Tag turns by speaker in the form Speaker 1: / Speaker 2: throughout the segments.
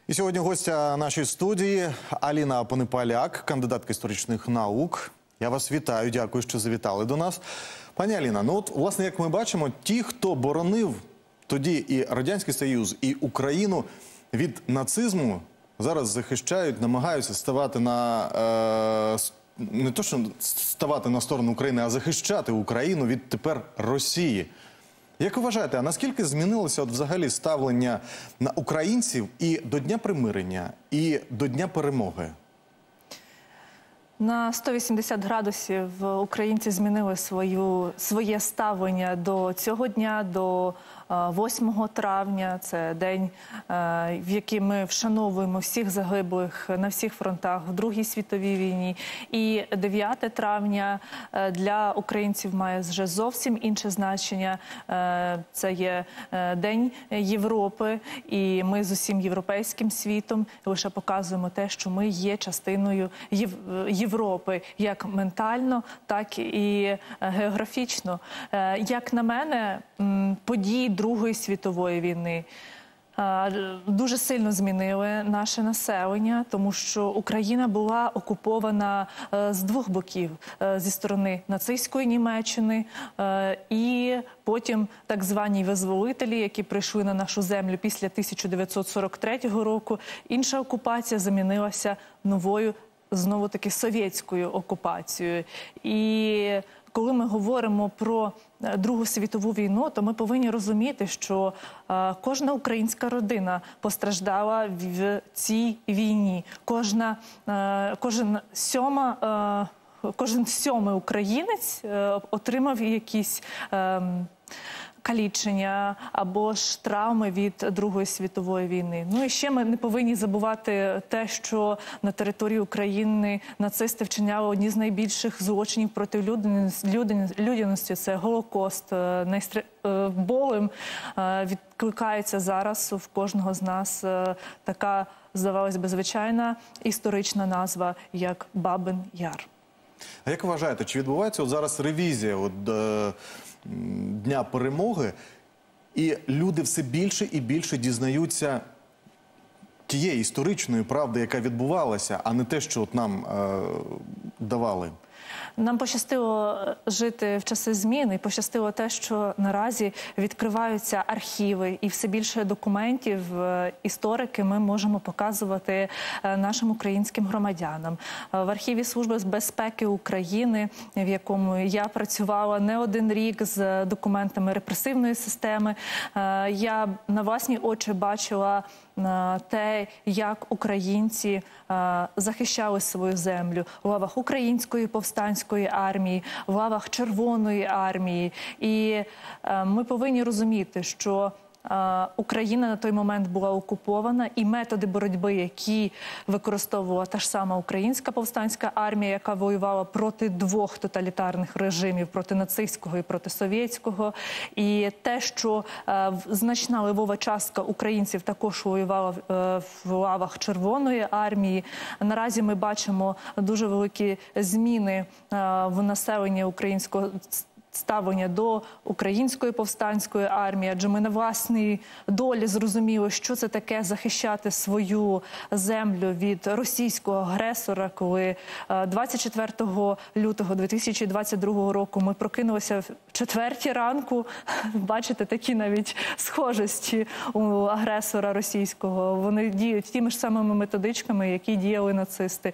Speaker 1: І сьогодні гостя нашої студії Аліна Понепаляк, кандидатка історичних наук. Я вас вітаю, дякую, що завітали до нас. Пані Аліна, ну от, власне, як ми бачимо, ті, хто боронив тоді і Радянський Союз, і Україну від нацизму, зараз захищають, намагаються ставати на, не то що ставати на сторону України, а захищати Україну від тепер Росії. Як ви вважаєте, а наскільки змінилося взагалі ставлення на українців і до Дня примирення, і до Дня перемоги?
Speaker 2: На 180 градусів українці змінили своє ставлення до цього дня, до 8 травня. Це день, в який ми вшановуємо всіх загиблих на всіх фронтах в Другій світовій війні. І 9 травня для українців має вже зовсім інше значення. Це є День Європи, і ми з усім європейським світом лише показуємо те, що ми є частиною Європи, як ментально, так і географічно. Як на мене, події Другої світової війни дуже сильно змінили наше населення, тому що Україна була окупована з двох боків. Зі сторони нацистської Німеччини і потім так звані визволителі, які прийшли на нашу землю після 1943 року. Інша окупація замінилася новою, знову-таки, совєтською окупацією. І коли ми говоримо про Другу світову війну, то ми повинні розуміти, що кожна українська родина постраждала в цій війні. Кожен сьомий українець отримав якісь калічення або ж травми від Другої світової війни. Ну і ще ми не повинні забувати те, що на території України нацисти вчиняли одні з найбільших злочинів проти людяності. Це Голокост. Болем відкликається зараз в кожного з нас така, здавалось би, звичайна історична назва, як Бабин Яр.
Speaker 1: А як ви вважаєте, чи відбувається от зараз ревізія Дня перемоги, і люди все більше і більше дізнаються тієї історичної правди, яка відбувалася, а не те, що от нам давали?
Speaker 2: Нам пощастило жити в часи змін, і пощастило те, що наразі відкриваються архіви, і все більше документів, історики ми можемо показувати нашим українським громадянам. В архіві Служби безпеки України, в якому я працювала не один рік з документами репресивної системи, я на власні очі бачила те, як українці захищали свою землю в лавах Української повстанської армії, в лавах Червоної армії. І ми повинні розуміти, що Україна на той момент була окупована, і методи боротьби, які використовувала та ж сама Українська повстанська армія, яка воювала проти двох тоталітарних режимів, проти нацистського і проти совєтського. І те, що значна левова частка українців також воювала в лавах Червоної армії. Наразі ми бачимо дуже великі зміни в населенні українського ставлення до Української повстанської армії, адже ми на власній долі зрозуміли, що це таке захищати свою землю від російського агресора, коли 24 лютого 2022 року ми прокинулися в 4 ранку, бачите, такі навіть схожості у агресора російського. Вони діють тими ж самими методичками, які діяли нацисти.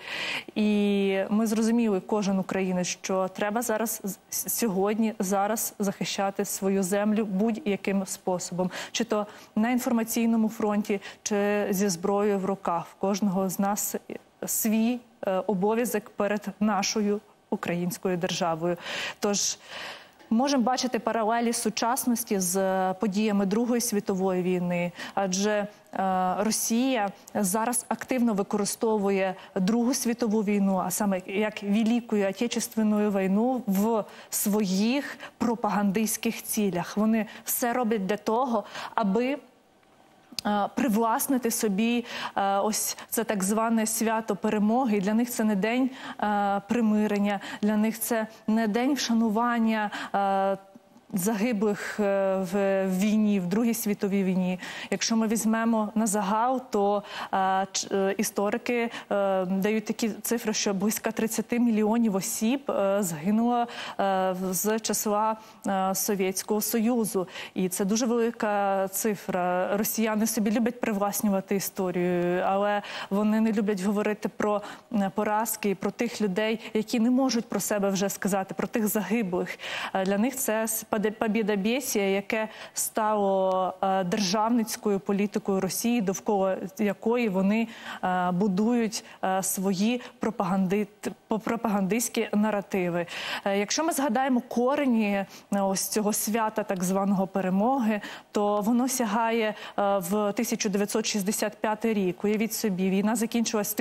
Speaker 2: І ми зрозуміли, кожен українець, що треба сьогодні, зараз захищати свою землю будь-яким способом. Чи то на інформаційному фронті, чи зі зброєю в руках. В кожного з нас свій обов'язок перед нашою українською державою. Тож можемо бачити паралелі сучасності з подіями Другої світової війни, адже Росія зараз активно використовує Другу світову війну, а саме як Велику Отечественну війну, в своїх пропагандистських цілях. Вони все роблять для того, аби привласнити собі ось це так зване свято перемоги. Для них це не день примирення, для них це не день вшанування загиблих в війні, в Другій світовій війні. Якщо ми візьмемо на загал, то історики дають такі цифри, що близько 30 мільйонів осіб загинуло з числа Совєтського Союзу. І це дуже велика цифра. Росіяни собі люблять привласнювати історію, але вони не люблять говорити про поразки, про тих людей, які не можуть про себе вже сказати, про тих загиблих. Для них це побєдобєсія, яке стало державницькою політикою Росії, довкола якої вони будують свої пропагандистські наративи. Якщо ми згадаємо корені ось цього свята так званого перемоги, то воно сягає в 1965 рік. Уявіть собі, війна закінчилась в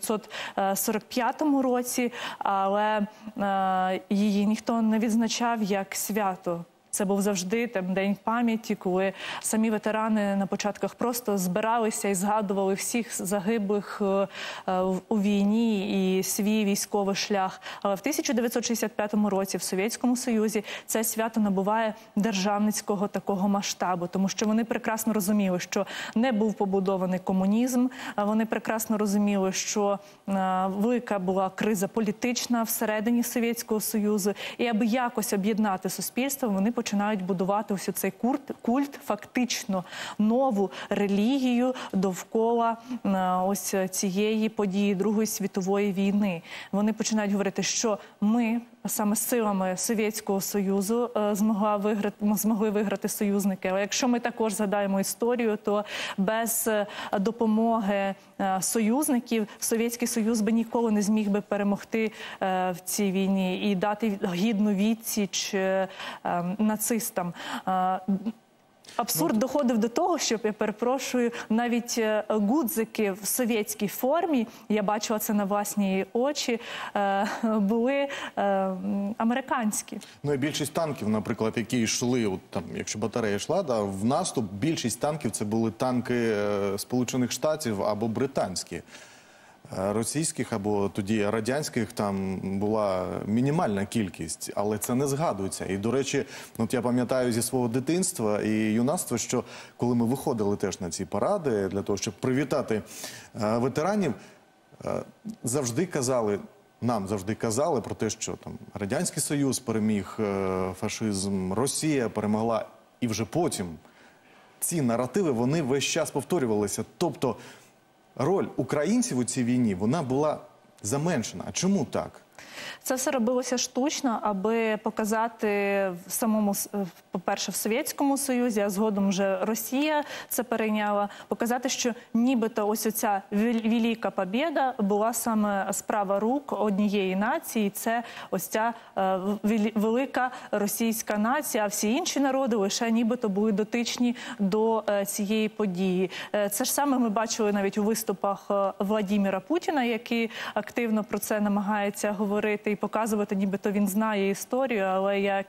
Speaker 2: 1945 році, але її ніхто не відзначав як свято. Це був завжди День пам'яті, коли самі ветерани на початках просто збиралися і згадували всіх загиблих у війні і свій військовий шлях. Але в 1965 році в Совєтському Союзі це свято набуває державницького такого масштабу, тому що вони прекрасно розуміли, що не був побудований комунізм, вони прекрасно розуміли, що велика була криза політична всередині Совєтського Союзу, і аби якось об'єднати суспільство, вони починають будувати ось цей культ, фактично нову релігію довкола ось цієї події Другої світової війни. Вони починають говорити, що ми саме силами Совєтського Союзу змогли виграти союзники. Але якщо ми також згадаємо історію, то без допомоги союзників Совєтський Союз би ніколи не зміг би перемогти в цій війні і дати гідну відсіч нацистам. Абсурд доходив до того, що, я перепрошую, навіть гудзики в совєтській формі, я бачила це на власні очі, були американські.
Speaker 1: Ну і більшість танків, наприклад, які йшли, от, там, якщо батарея йшла, в наступ, більшість танків це були танки Сполучених Штатів або британські. Російських або тоді радянських там була мінімальна кількість, але це не згадується. І, до речі, от я пам'ятаю зі свого дитинства і юнацтва, що коли ми виходили теж на ці паради для того, щоб привітати ветеранів, нам завжди казали про те, що там Радянський Союз переміг фашизм, Росія перемогла, і вже потім ці наративи, вони весь час повторювалися. Тобто роль українців у цій війні, вона була заменшена. А чому так?
Speaker 2: Це все робилося штучно, аби показати по-перше, в Совєтському Союзі, а згодом вже Росія це перейняла, показати, що нібито ось оця велика побєда була саме справа рук однієї нації, це ось ця велика російська нація, а всі інші народи лише нібито були дотичні до цієї події. Це ж саме ми бачили навіть у виступах Владимира Путіна, який активно про це намагається говорити і показувати, нібито він знає історію, але як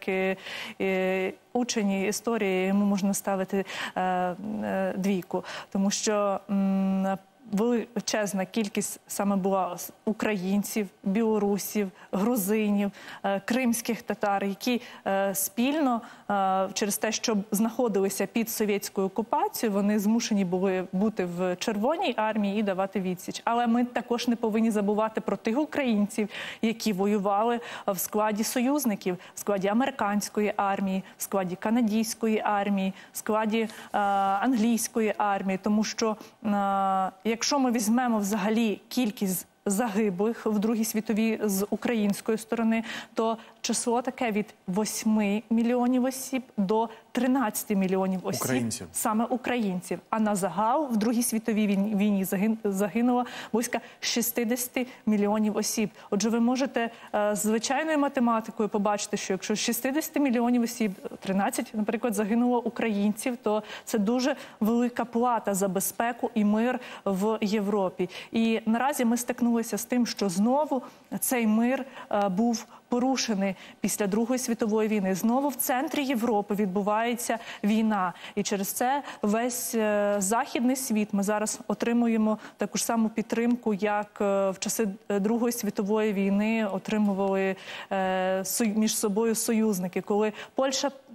Speaker 2: учень історії йому можна ставити двійку. тому що величезна кількість саме була українців, білорусів, грузинів, кримських татар, які спільно через те, що знаходилися під совєтською окупацією, вони змушені були бути в Червоній армії і давати відсіч. Але ми також не повинні забувати про тих українців, які воювали в складі союзників, в складі американської армії, в складі канадської армії, в складі англійської армії, тому що якщо ми візьмемо взагалі кількість загиблих в Другій світовій з української сторони, то число таке від 8 мільйонів осіб до 13 мільйонів осіб.
Speaker 1: Українців.
Speaker 2: Саме українців. А на загал в Другій світовій війні загинуло близько 60 мільйонів осіб. Отже, ви можете звичайною математикою побачити, що якщо з 60 мільйонів осіб 13, наприклад, загинуло українців, то це дуже велика плата за безпеку і мир в Європі. І наразі ми стикнулися з тим, що знову цей мир був порушений після Другої світової війни. Знову в центрі Європи відбувається війна. І через це весь західний світ ми зараз отримуємо таку ж саму підтримку, як в часи Другої світової війни отримували між собою союзники. Коли Польща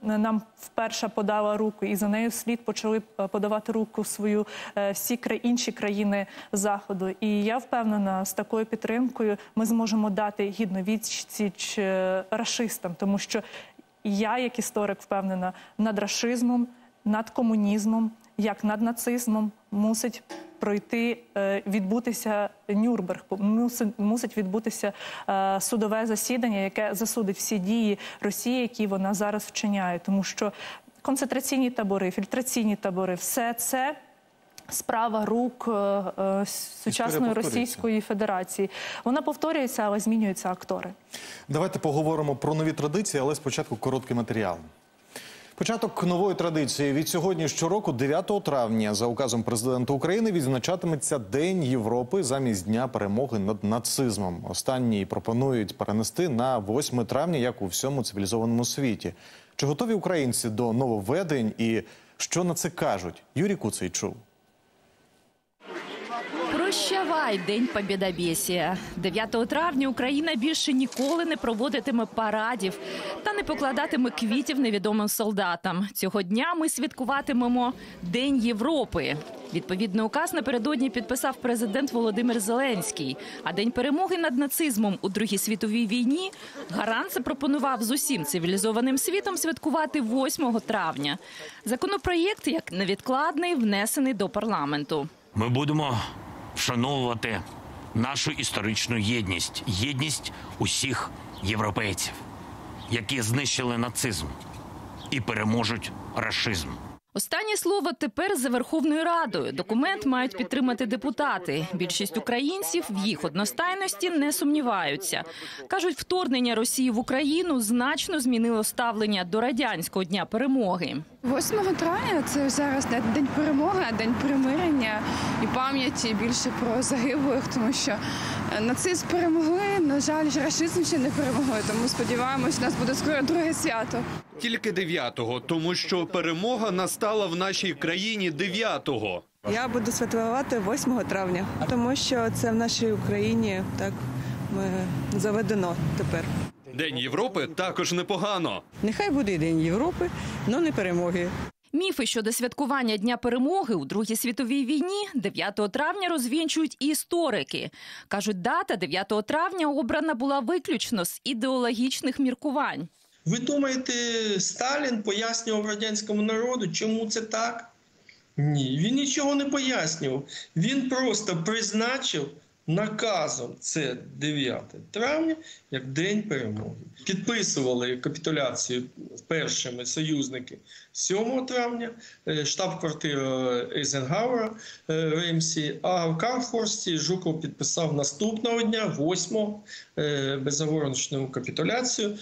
Speaker 2: нам вперше подала руку, і за нею вслід почали подавати руку свою всі інші країни Заходу. І я впевнена, з такою підтримкою ми зможемо дати гідну відсіч рашистам, тому що я, як історик, впевнена, над рашизмом, над комунізмом, як над нацизмом мусить пройти, відбутися Нюрнберг, мусить відбутися судове засідання, яке засудить всі дії Росії, які вона зараз вчиняє. Тому що концентраційні табори, фільтраційні табори – все це справа рук сучасної Російської Федерації. Вона повторюється, але змінюються актори.
Speaker 1: Давайте поговоримо про нові традиції, але спочатку короткий матеріал. Початок нової традиції. Від сьогодні щороку, 9 травня, за указом президента України, відзначатиметься День Європи замість Дня перемоги над нацизмом. Останній пропонують перенести на 8 травня, як у всьому цивілізованому світі. Чи готові українці до нововведень і що на це кажуть? Юрій Куций чув.
Speaker 3: Прощавай, День Побєдобєсія. 9 травня Україна більше ніколи не проводитиме парадів та не покладатиме квітів невідомим солдатам. Цього дня ми святкуватимемо День Європи. Відповідний указ напередодні підписав президент Володимир Зеленський. А День перемоги над нацизмом у Другій світовій війні Гарант запропонував з усім цивілізованим світом святкувати 8 травня. Законопроєкт, як невідкладний, внесений до парламенту.
Speaker 4: Ми будемо вшановувати нашу історичну єдність. Єдність усіх європейців, які знищили нацизм і переможуть рашизм.
Speaker 3: Останнє слово тепер за Верховною Радою. Документ мають підтримати депутати. Більшість українців в їх одностайності не сумніваються. Кажуть, вторгнення Росії в Україну значно змінило ставлення до радянського Дня перемоги.
Speaker 5: 8 травня – це зараз не День перемоги, а День примирення і пам'яті більше про загиблих, тому що нацизм перемогли, на жаль, рашизм ще не перемогли, тому сподіваємось, у нас буде скоро друге свято.
Speaker 6: Тільки 9-го, тому що перемога настала в нашій країні 9-го.
Speaker 7: Я буду святкувати 8 травня, тому що це в нашій Україні так заведено тепер.
Speaker 6: День Європи також непогано.
Speaker 7: Нехай буде День Європи, але не перемоги.
Speaker 3: Міфи щодо святкування Дня перемоги у Другій світовій війні 9 травня розвінчують і історики. Кажуть, дата 9 травня обрана була виключно з ідеологічних міркувань.
Speaker 8: Ви думаєте, Сталін пояснював радянському народу, чому це так? Ні, він нічого не пояснював. Він просто призначив наказом це 9 травня як День перемоги. Підписували капітуляцію першими союзники 7 травня, штаб-квартира Ейзенгауера в Реймсі, а в Карфорсті Жуков підписав наступного дня, 8-го, безоговорочну капітуляцію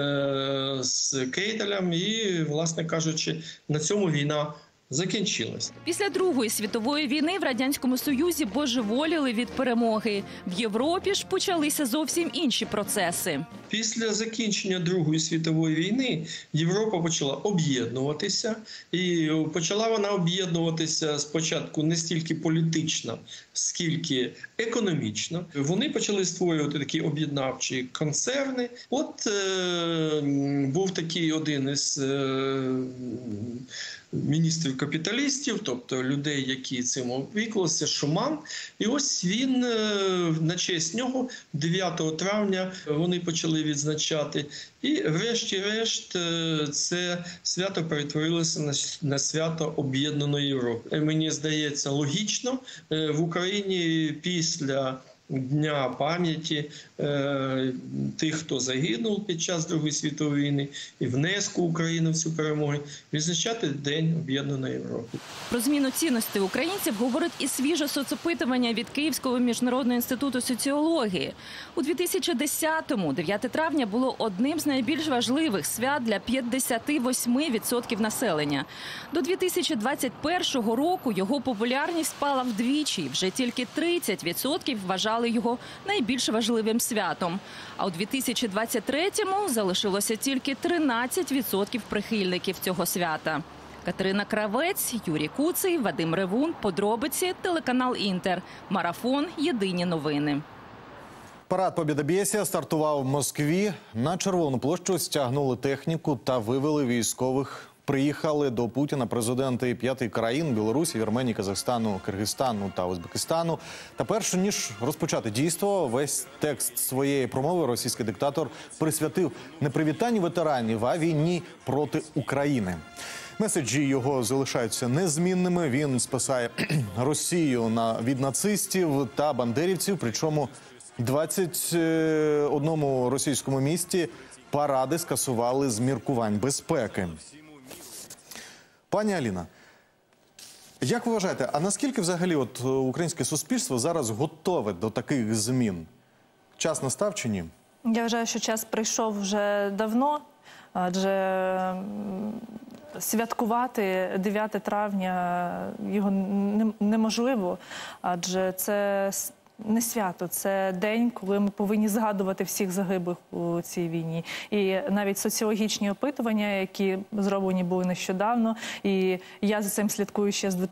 Speaker 8: з Кейтелем і, власне кажучи, на цьому війна закінчилась.
Speaker 3: Після Другої світової війни в Радянському Союзі божеволіли від перемоги. В Європі ж почалися зовсім інші процеси.
Speaker 8: Після закінчення Другої світової війни Європа почала об'єднуватися. І почала вона об'єднуватися спочатку не стільки політично, скільки економічно. Вони почали створювати такі об'єднавчі концерни. От був такий один із міністрів капіталістів, тобто людей, які цим опікувалися, Шуман. І ось він, на честь нього, 9 травня вони почали відзначати. І врешті-решт це свято перетворилося на свято Об'єднаної Європи. Мені здається, логічно в Україні після Дня пам'яті тих, хто загинув під час Другої світової війни і внеску України в цю перемогу, відзначати День Об'єднаної Європи.
Speaker 3: Про зміну цінностей українців говорить і свіже соцопитування від Київського міжнародного інституту соціології. У 2010-му 9 травня було одним з найбільш важливих свят для 58% населення. До 2021 року його популярність спала вдвічі. Вже тільки 30% вважали його найбільш важливим святом. А у 2023-му залишилося тільки 13% прихильників цього свята. Катерина Кравець, Юрій Куций, Вадим Ревун. Подробиці, телеканал «Інтер». Марафон. Єдині новини.
Speaker 1: Парад Побєдобєсія стартував в Москві. На Червону площу стягнули техніку та вивели військових. Приїхали до Путіна президенти 5 країн – Білорусі, Вірменії, Казахстану, Киргизстану та Узбекистану. Та перш ніж розпочати дійство, весь текст своєї промови російський диктатор присвятив не привітанню ветеранів, а війні проти України. Меседжі його залишаються незмінними. Він спасає Росію від нацистів та бандерівців, причому 21 російському місті паради скасували з міркувань безпеки. Пані Аліна, як ви вважаєте, а наскільки взагалі українське суспільство зараз готове до таких змін? Час настав чи ні?
Speaker 2: Я вважаю, що час прийшов вже давно, адже святкувати 9 травня його неможливо, адже це не свято, це день, коли ми повинні згадувати всіх загиблих у цій війні. І навіть соціологічні опитування, які зроблені були нещодавно, і я за цим слідкую ще з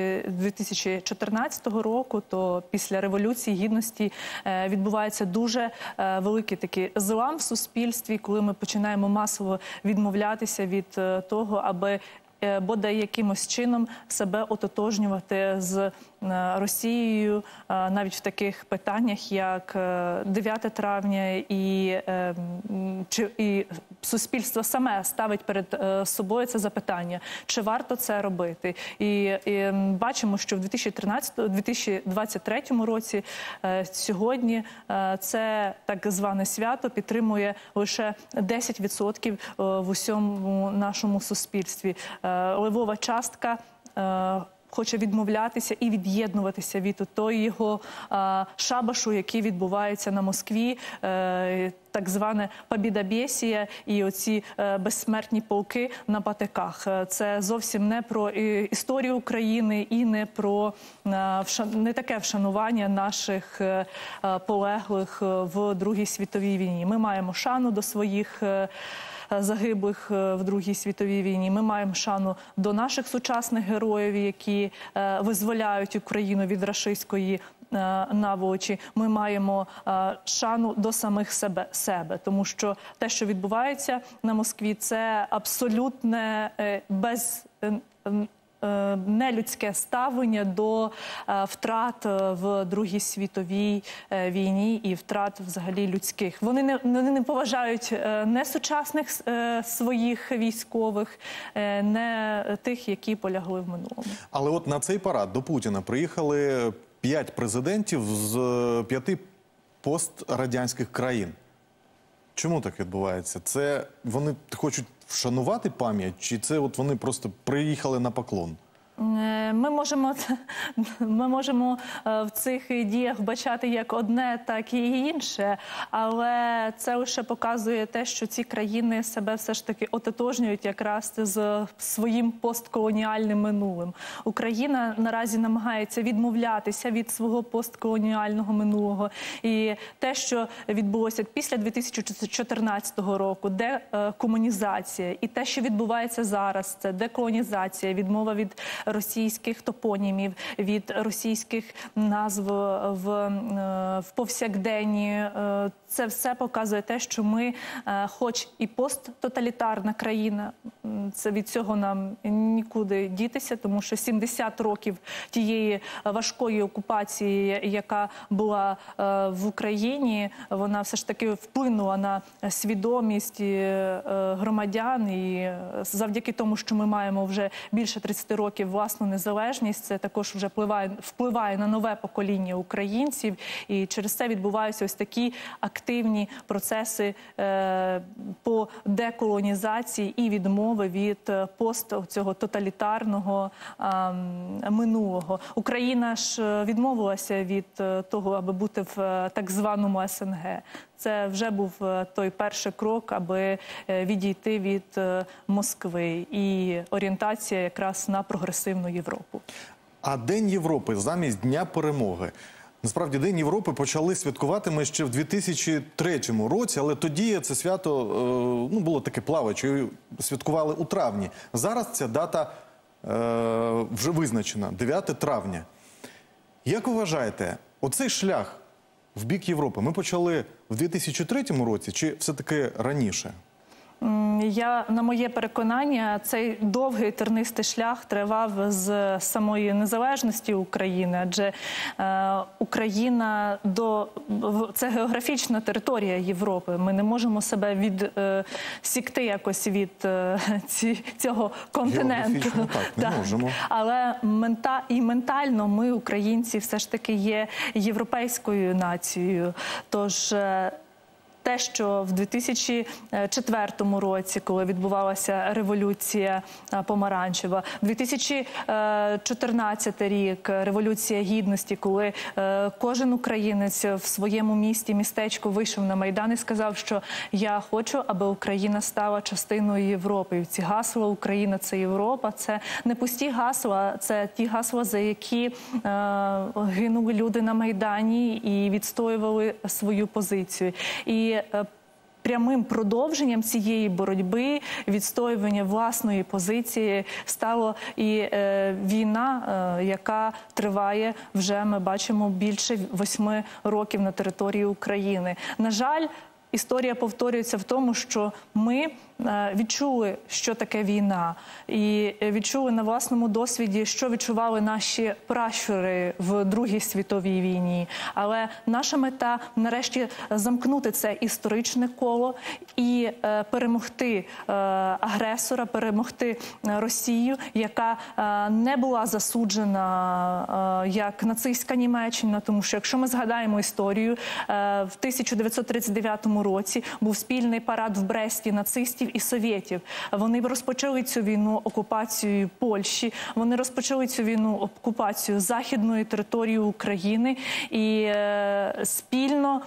Speaker 2: 2014 року, то після Революції Гідності відбувається дуже великий такий злам в суспільстві, коли ми починаємо масово відмовлятися від того, аби бодай якимось чином себе ототожнювати з Росією, навіть в таких питаннях, як 9 травня, і суспільство саме ставить перед собою це запитання, чи варто це робити. І бачимо, що в 2023 році сьогодні це так зване свято підтримує лише 10% в усьому нашому суспільстві. Левова частка хоче відмовлятися і від'єднуватися від того його шабашу, який відбувається на Москві, так зване «Побєдобєсія» і оці безсмертні полки на патиках. Це зовсім не про історію України і не про не таке вшанування наших полеглих в Другій світовій війні. Ми маємо шану до своїх загиблих в Другій світовій війні. Ми маємо шану до наших сучасних героїв, які визволяють Україну від рашистської наволочі. Ми маємо шану до самих себе, тому що те, що відбувається на Москві, це абсолютне нелюдське ставлення до втрат в Другій світовій війні і втрат взагалі людських. Вони не поважають не сучасних своїх військових, не тих, які полягли в минулому.
Speaker 1: Але от на цей парад до Путіна приїхали 5 президентів з 5 пострадянських країн. Чому так відбувається? Це вони хочуть вшанувати пам'ять, чи це от вони просто приїхали на поклон?
Speaker 2: Ми можемо в цих діях бачати як одне, так і інше, але це лише показує те, що ці країни себе все ж таки ототожнюють якраз з своїм постколоніальним минулим. Україна наразі намагається відмовлятися від свого постколоніального минулого. І те, що відбулося після 2014 року, декомунізація, і те, що відбувається зараз, це деколонізація, відмова від російських топонімів, від російських назв в повсякденні. Це все показує те, що ми, хоч і посттоталітарна країна, це від цього нам нікуди дітися, тому що 70 років тієї важкої окупації, яка була в Україні, вона все ж таки вплинула на свідомість громадян. І завдяки тому, що ми маємо вже більше 30 років власну незалежність, це також вже впливає на нове покоління українців. І через це відбуваються ось такі активні процеси по деколонізації і відмови від цього тоталітарного минулого. Україна ж відмовилася від того, аби бути в так званому СНГ. Це вже був той перший крок, аби відійти від Москви і орієнтація якраз на прогресивну Європу.
Speaker 1: А День Європи замість Дня Перемоги. Насправді, День Європи почали святкувати ми ще в 2003 році, але тоді це свято було таке плаваюче, святкували у травні. Зараз ця дата вже визначена – 9 травня. Як ви вважаєте, оцей шлях в бік Європи ми почали в 2003 році чи все-таки раніше?
Speaker 2: На моє переконання, цей довгий тернистий шлях тривав з самої незалежності України, адже Україна це географічна територія Європи. Ми не можемо себе відсікти якось від цього континенту.
Speaker 1: Географічно так, не можемо.
Speaker 2: Але ментально ми, українці, все ж таки є європейською нацією. Тож те, що в 2004 році, коли відбувалася революція помаранчева, 2014 рік, революція гідності, коли кожен українець в своєму місті, містечку вийшов на Майдан і сказав, що я хочу, аби Україна стала частиною Європи. І ці гасла «Україна – це Європа» – це не пусті гасла, це ті гасла, за які гинули люди на Майдані і відстоювали свою позицію. І прямим продовженням цієї боротьби, відстоювання власної позиції стало і війна, яка триває вже, ми бачимо, більше 8 років на території України. На жаль, історія повторюється в тому, що ми відчули, що таке війна, і відчули на власному досвіді, що відчували наші пращури в Другій світовій війні. Але наша мета – нарешті замкнути це історичне коло і перемогти агресора, перемогти Росію, яка не була засуджена як нацистська Німеччина, тому що, якщо ми згадаємо історію, в 1939 році був спільний парад в Бресті нацистів і совєтів. Вони розпочали цю війну окупацією Польщі, вони розпочали цю війну окупацію західної території України і спільно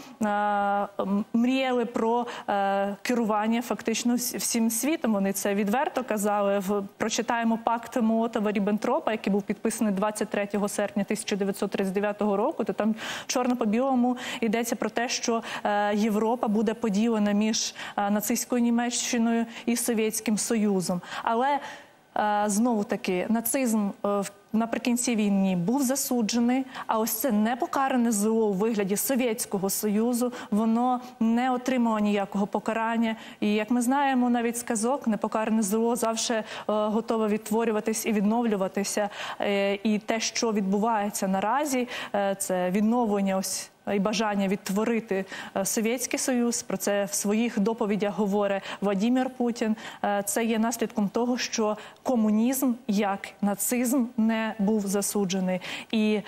Speaker 2: мріяли про керування фактично всім світом. Вони це відверто казали. Прочитаємо пакт Молотова-Ріббентропа, який був підписаний 23 серпня 1939 року, то там чорно по білому йдеться про те, що Європа буде поділена між нацистською Німеччиною і Совєтським Союзом. Але знову-таки нацизм наприкінці війни був засуджений, а ось це непокаране зло у вигляді Совєтського Союзу, воно не отримало ніякого покарання. І, як ми знаємо, навіть з казок, непокаране зло завжди готове відтворюватись і відновлюватися. І те, що відбувається наразі, це відновлення ось і бажання відтворити Совєтський Союз. Про це в своїх доповідях говорить Владимир Путін. Це є наслідком того, що комунізм, як нацизм, не був засуджений. І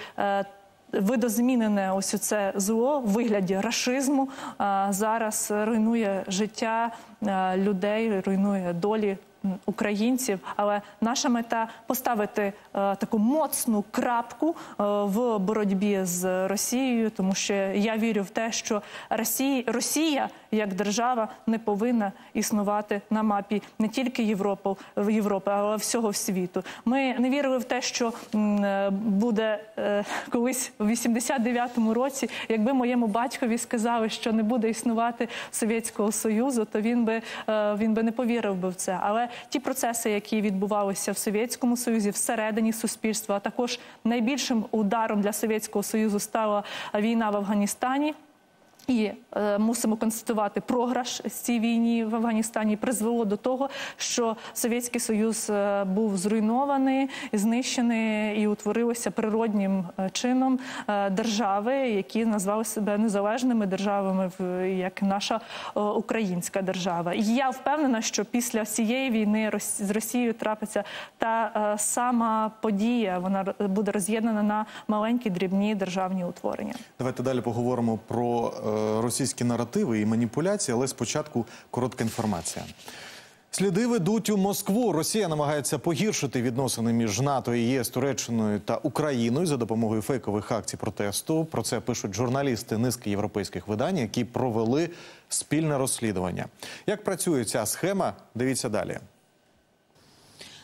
Speaker 2: видозмінене ось це зло в вигляді рашизму зараз руйнує життя людей, руйнує долі українців, але наша мета – поставити таку моцну крапку в боротьбі з Росією, тому що я вірю в те, що Росія як держава не повинна існувати на мапі не тільки Європи, але всього світу. Ми не вірили в те, що буде колись у 89-му році, якби моєму батькові сказали, що не буде існувати Совєтського Союзу, то він би не повірив би в це. Але ті процеси, які відбувалися в Совєтському Союзі, всередині суспільства, а також найбільшим ударом для Совєтського Союзу стала війна в Афганістані. І мусимо констатувати, програш з цій війні в Афганістані призвело до того, що Совєтський Союз був зруйнований, знищений і утворилися природнім чином держави, які назвали себе незалежними державами, як наша українська держава. І я впевнена, що після цієї війни з Росією трапиться та сама подія. Вона буде роз'єднана на маленькі, дрібні державні утворення.
Speaker 1: Давайте далі поговоримо про російські наративи і маніпуляції, але спочатку коротка інформація. Сліди ведуть у Москву. Росія намагається погіршити відносини між НАТО і ЄС, Туреччиною та Україною за допомогою фейкових акцій протесту. Про це пишуть журналісти низки європейських видань, які провели спільне розслідування. Як працює ця схема? Дивіться далі.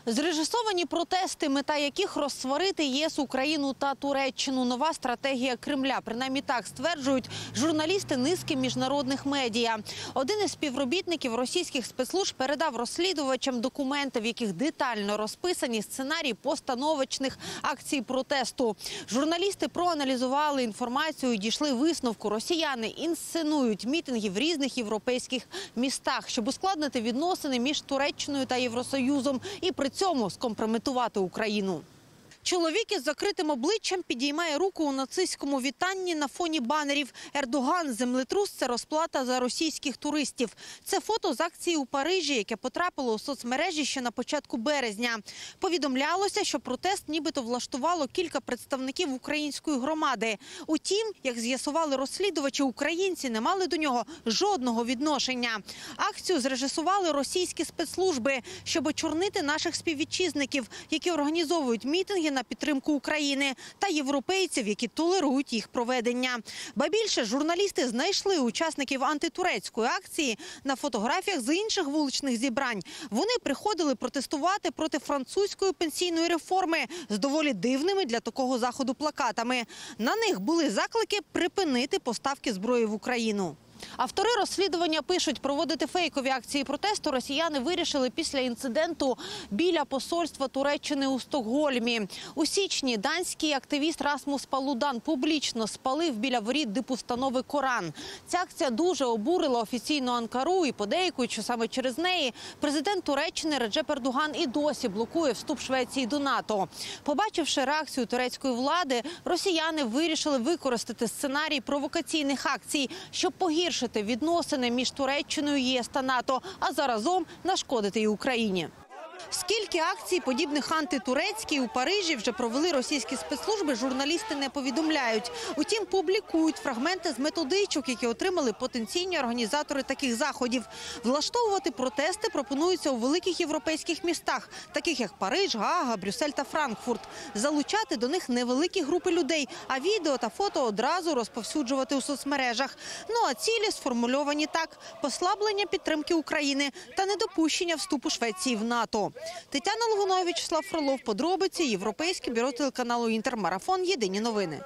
Speaker 9: Зрежисовані протести, мета яких розсварити ЄС, Україну та Туреччину. Нова стратегія Кремля. Принаймні так стверджують журналісти низки міжнародних медіа. Один із співробітників російських спецслужб передав розслідувачам документи, в яких детально розписані сценарії постановочних акцій протесту. Журналісти проаналізували інформацію і дійшли висновку. Росіяни інсценують мітинги в різних європейських містах, щоб ускладнити відносини між Туреччиною та Євросоюзом і при цьому скомпрометувати Україну. Чоловік із закритим обличчям підіймає руку у нацистському вітанні на фоні банерів. Ердоган, землетрус – це розплата за російських туристів. Це фото з акції у Парижі, яке потрапило у соцмережі ще на початку березня. Повідомлялося, що протест нібито влаштувало кілька представників української громади. Утім, як з'ясували розслідувачі, українці не мали до нього жодного відношення. Акцію зрежисували російські спецслужби, щоб очорнити наших співвітчизників, які організовують мітинги на підтримку України, та європейців, які толерують їх проведення. Ба більше, журналісти знайшли учасників антитурецької акції на фотографіях з інших вуличних зібрань. Вони приходили протестувати проти французької пенсійної реформи з доволі дивними для такого заходу плакатами. На них були заклики припинити поставки зброї в Україну. Автори розслідування пишуть, проводити фейкові акції протесту росіяни вирішили після інциденту біля посольства Туреччини у Стокгольмі. У січні данський активіст Расмус Палудан публічно спалив біля воріт дипустанови Коран. Ця акція дуже обурила офіційну Анкару і подейкують, що саме через неї президент Туреччини Реджеп Ердоган і досі блокує вступ Швеції до НАТО. Побачивши реакцію турецької влади, росіяни вирішили використати сценарій провокаційних акцій, щоб погіршити відносини між Туреччиною, ЄС та НАТО, а заразом нашкодити і Україні. Скільки акцій, подібних антитурецькій, у Парижі вже провели російські спецслужби, журналісти не повідомляють. Утім, публікують фрагменти з методичок, які отримали потенційні організатори таких заходів. Влаштовувати протести пропонуються у великих європейських містах, таких як Париж, Гаага, Брюссель та Франкфурт. Залучати до них невеликі групи людей, а відео та фото одразу розповсюджувати у соцмережах. Ну а цілі сформульовані так – послаблення підтримки України та недопущення вступу Швеції в НАТО. Тетяна Логунова, В'ячеслав Фролов, подробиці, Європейське бюро телеканалу «Інтермарафон», єдині новини.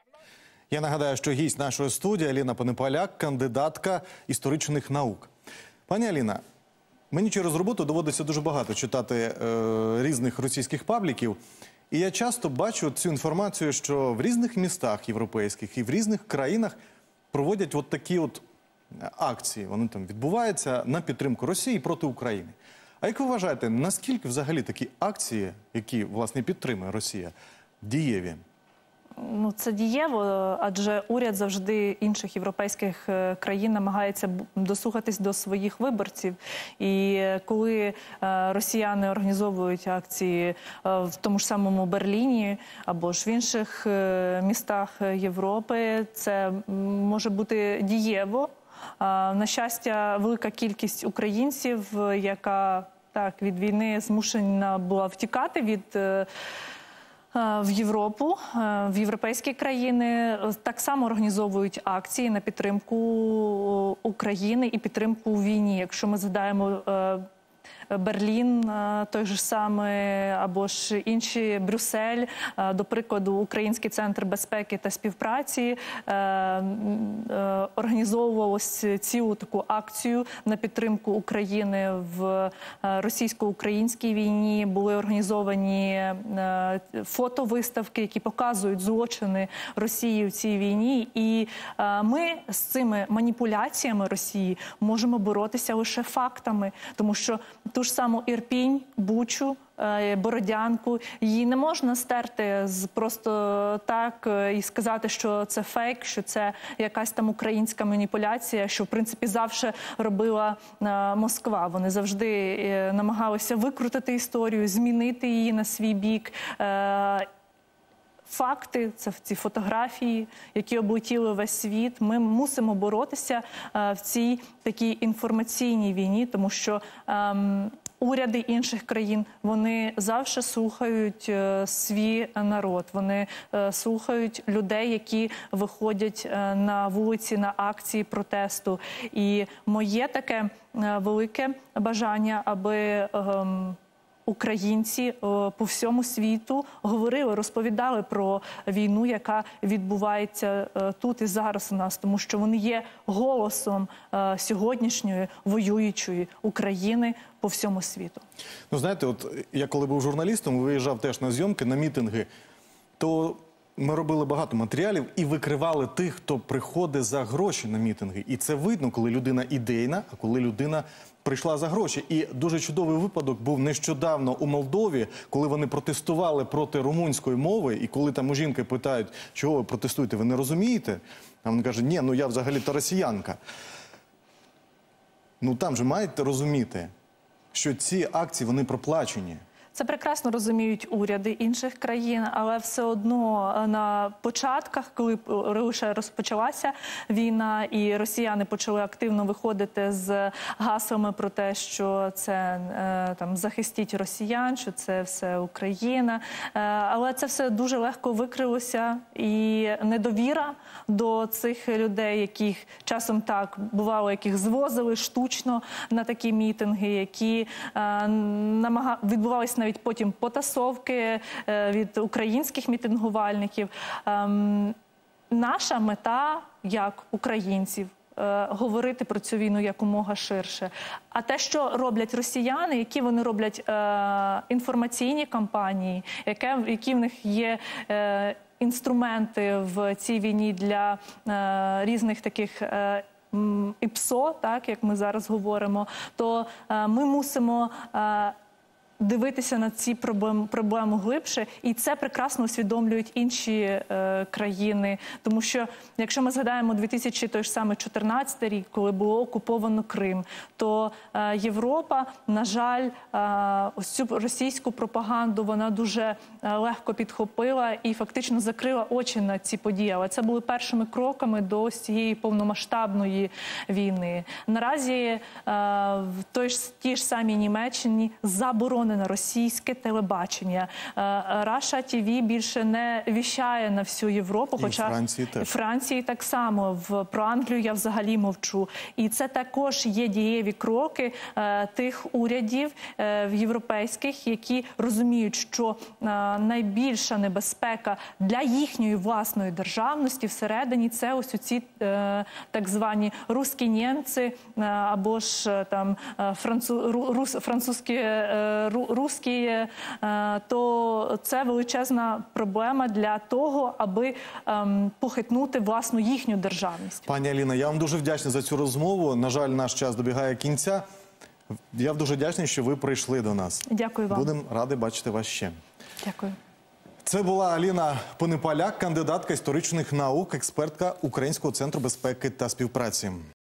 Speaker 1: Я нагадаю, що гість нашої студії Аліна Понепаляк, кандидатка історичних наук. Пані Аліна, мені через роботу доводиться дуже багато читати різних російських пабліків. І я часто бачу цю інформацію, що в різних містах європейських і в різних країнах проводять от такі от акції. Вони там відбуваються на підтримку Росії проти України. А як ви вважаєте, наскільки взагалі такі акції, які, власне, підтримує Росія, дієві?
Speaker 2: Ну, це дієво, адже уряд завжди інших європейських країн намагається дослухатись до своїх виборців. І коли росіяни організовують акції в тому ж самому Берліні або ж в інших містах Європи, це може бути дієво. На щастя, велика кількість українців, яка так від змушена була втікати в Європу, в європейські країни, так само організовують акції на підтримку України і підтримку у війні. Якщо ми згадаємо Берлін, той же самий, або ж інші, Брюссель, до прикладу, Український центр безпеки та співпраці організовував ось цілу таку акцію на підтримку України в російсько-українській війні. Були організовані фотовиставки, які показують злочини Росії в цій війні. І ми з цими маніпуляціями Росії можемо боротися лише фактами, тому що ту ж саму Ірпінь, Бучу, Бородянку, її не можна стерти просто так і сказати, що це фейк, що це якась там українська маніпуляція, що в принципі завжди робила Москва. Вони завжди намагалися викрутити історію, змінити її на свій бік. Факти, це ці фотографії, які облетіли весь світ. Ми мусимо боротися в цій такій інформаційній війні, тому що уряди інших країн, вони завжди слухають свій народ, вони слухають людей, які виходять на вулиці, на акції протесту. І моє таке велике бажання, аби українці по всьому світу говорили, розповідали про війну, яка відбувається тут і зараз у нас, тому що вони є голосом сьогоднішньої воюючої України по всьому світу.
Speaker 1: Ну, знаєте, от я коли був журналістом, виїжджав теж на зйомки, на мітинги, то ми робили багато матеріалів і викривали тих, хто приходить за гроші на мітинги. І це видно, коли людина ідейна, а коли людина прийшла за гроші. І дуже чудовий випадок був нещодавно у Молдові, коли вони протестували проти румунської мови, і коли там у жінки питають, чого ви протестуєте, ви не розумієте? А вона каже, ні, ну я взагалі-то росіянка. Ну там же маєте розуміти, що ці акції, вони проплачені.
Speaker 2: Це прекрасно розуміють уряди інших країн, але все одно на початках, коли лише розпочалася війна і росіяни почали активно виходити з гаслами про те, що це там захистіть росіян, що це все Україна, але це все дуже легко викрилося, і недовіра до цих людей, яких часом так бувало, яких звозили штучно на такі мітинги, які відбувалися навіть потім потасовки від українських мітингувальників. Наша мета, як українців, говорити про цю війну якомога ширше. А те, що роблять росіяни, які вони роблять інформаційні кампанії, які в них є інструменти в цій війні для різних таких ІПСО, так, як ми зараз говоримо, то ми мусимо дивитися на ці проблеми глибше, і це прекрасно усвідомлюють інші країни. Тому що, якщо ми згадаємо 2014 рік, коли було окуповано Крим, то Європа, на жаль, ось цю російську пропаганду вона дуже легко підхопила і фактично закрила очі на ці події. Але це були першими кроками до цієї повномасштабної війни. Наразі в тій ж самій Німеччині заборонено на російське телебачення. Russia TV більше не віщає на всю Європу, хоча
Speaker 1: Франції теж.
Speaker 2: Франції так само. Про Англію я взагалі мовчу. І це також є дієві кроки тих урядів європейських, які розуміють, що найбільша небезпека для їхньої власної державності всередині це ось ці так звані русські німці або ж там французькі русські, то це величезна проблема для того, аби похитнути власну їхню державність.
Speaker 1: Пані Аліна, я вам дуже вдячний за цю розмову. На жаль, наш час добігає кінця. Я дуже вдячний, що ви прийшли до нас.
Speaker 2: Дякую вам.
Speaker 1: Будемо раді бачити вас ще.
Speaker 2: Дякую.
Speaker 1: Це була Аліна Понепаляк, кандидатка історичних наук, експертка Українського центру безпеки та співпраці.